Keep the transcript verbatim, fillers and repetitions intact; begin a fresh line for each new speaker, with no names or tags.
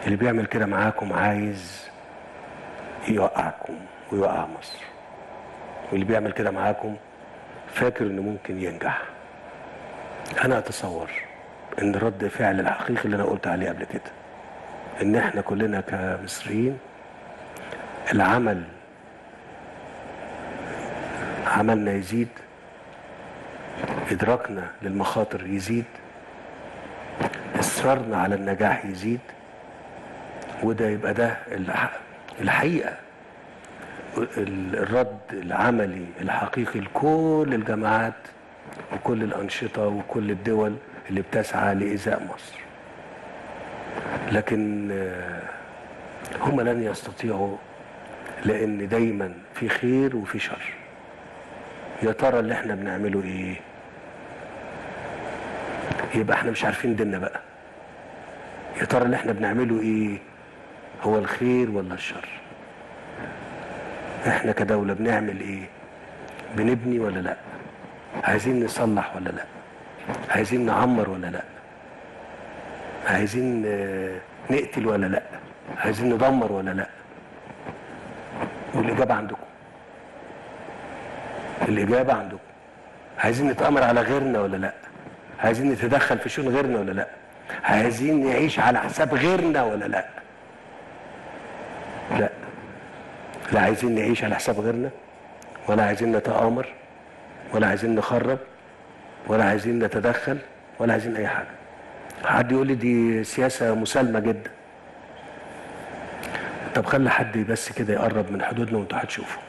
اللي بيعمل كده معاكم عايز يوقعكم ويوقع مصر، واللي بيعمل كده معاكم فاكر انه ممكن ينجح. انا اتصور ان رد فعل الحقيقي اللي انا قلت عليه قبل كده ان احنا كلنا كمصريين العمل عملنا يزيد، ادراكنا للمخاطر يزيد، اصرارنا على النجاح يزيد، وده يبقى ده الحقيقة الرد العملي الحقيقي لكل الجماعات وكل الأنشطة وكل الدول اللي بتسعى لإيذاء مصر. لكن هم لن يستطيعوا، لأن دايما في خير وفي شر. يا ترى اللي احنا بنعمله ايه؟ يبقى احنا مش عارفين ديننا بقى. يا ترى اللي احنا بنعمله ايه؟ هو الخير ولا الشر؟ احنا كدولة بنعمل ايه؟ بنبني ولا لا؟ عايزين نصلح ولا لا؟ عايزين نعمر ولا لا؟ عايزين نقتل ولا لا؟ عايزين ندمر ولا لا؟ والإجابة عندكم. الإجابة عندكم. عايزين نتأمر على غيرنا ولا لا؟ عايزين نتدخل في شؤون غيرنا ولا لا؟ عايزين نعيش على حساب غيرنا ولا لا؟ لا، لا عايزين نعيش على حساب غيرنا، ولا عايزين نتآمر، ولا عايزين نخرب، ولا عايزين نتدخل، ولا عايزين اي حاجة. حد يقول لي دي سياسة مسالمة جدا. طب خلي حد بس كده يقرب من حدودنا وانتوا هتشوفوا.